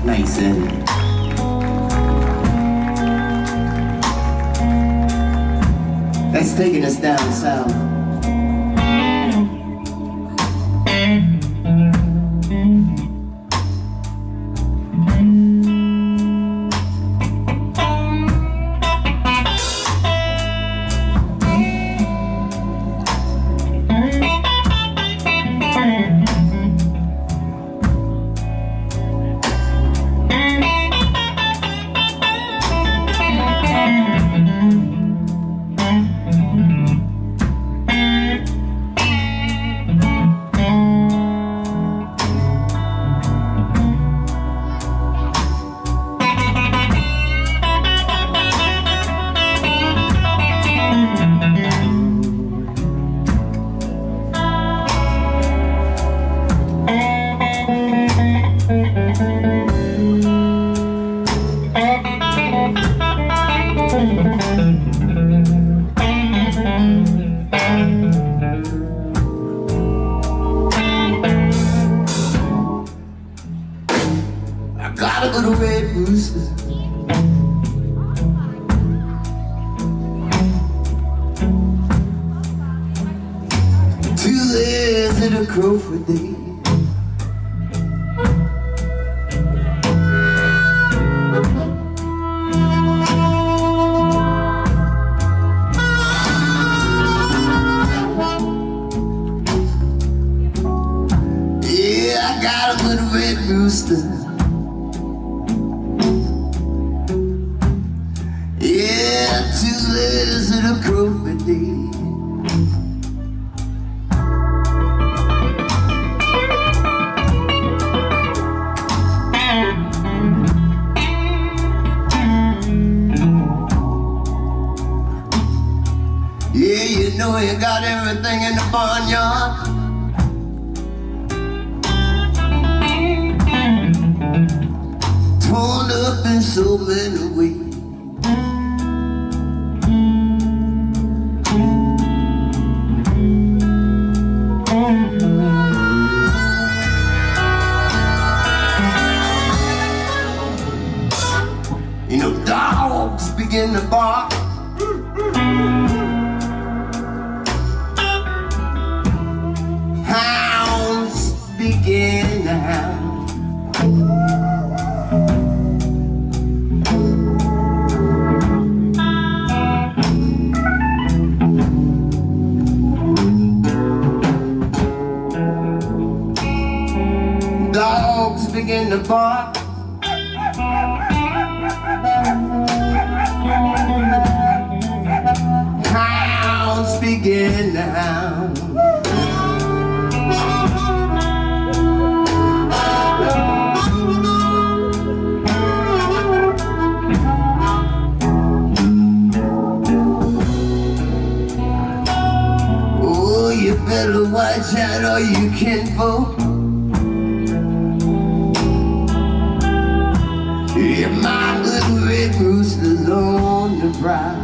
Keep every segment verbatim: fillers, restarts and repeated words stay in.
Nice in. That's taking us down south. I got a little red rooster. Two legs and a crow for day. Yeah, I got a little red rooster. Yeah, two letters and a crow for day. Yeah, you know you got everything in the barnyard. Torn up in so many ways. You know, dogs begin to bark. Hounds begin to howl. Dogs begin to bark. Hounds begin to howl. Oh, you better watch out or you can vote. Yeah, my little red rooster's on the prowl.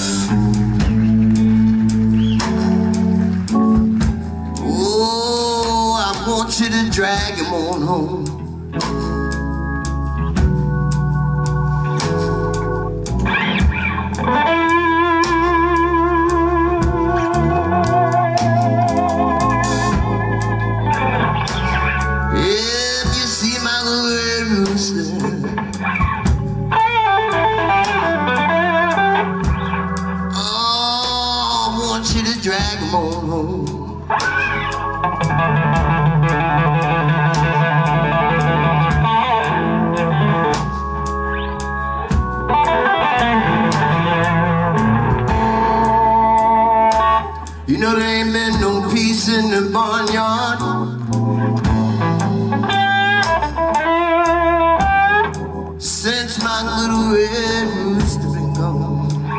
Oh, I want you to drag him on home. If you see my little red rooster, oh, I want you to drag him on home. You know there ain't been no peace in the barnyard since my little red rooster been gone.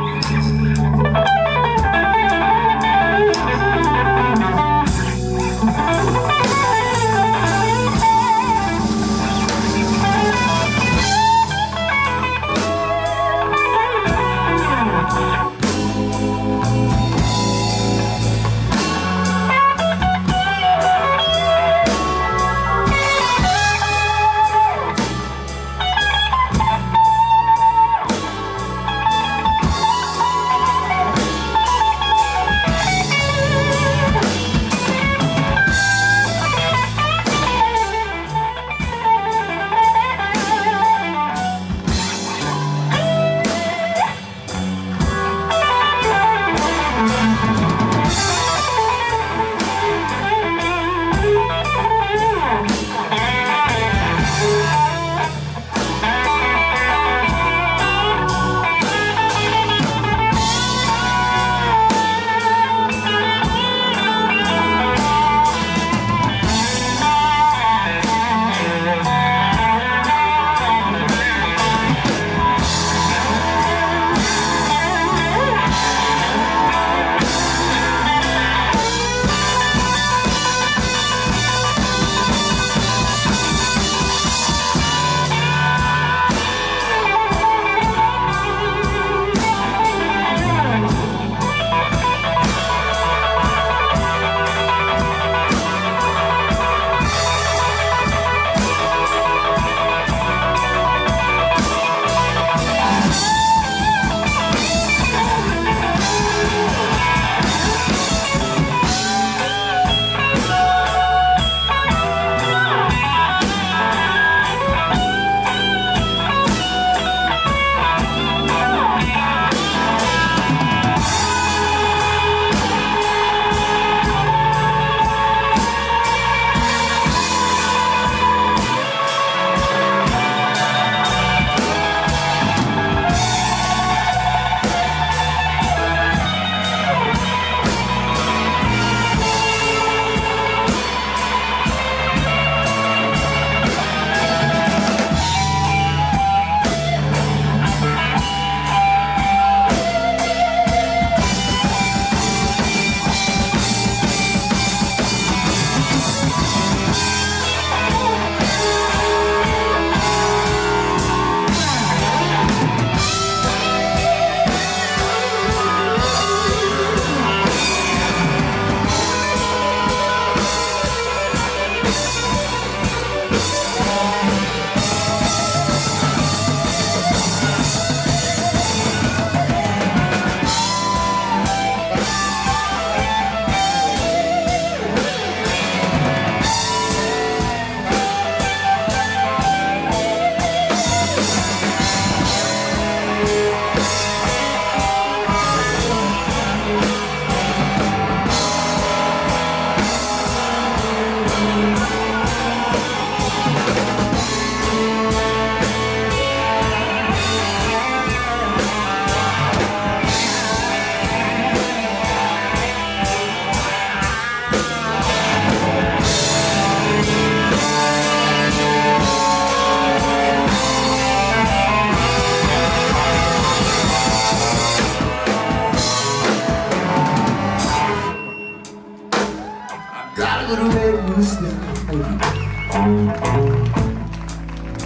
little red rooster.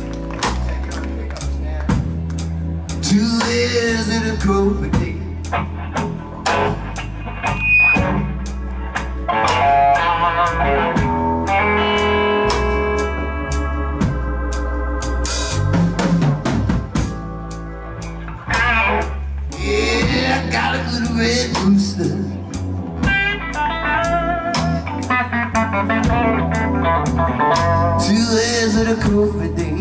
Two years in a coat little coffee day.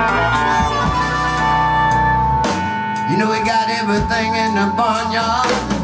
You know we got everything in the barnyard.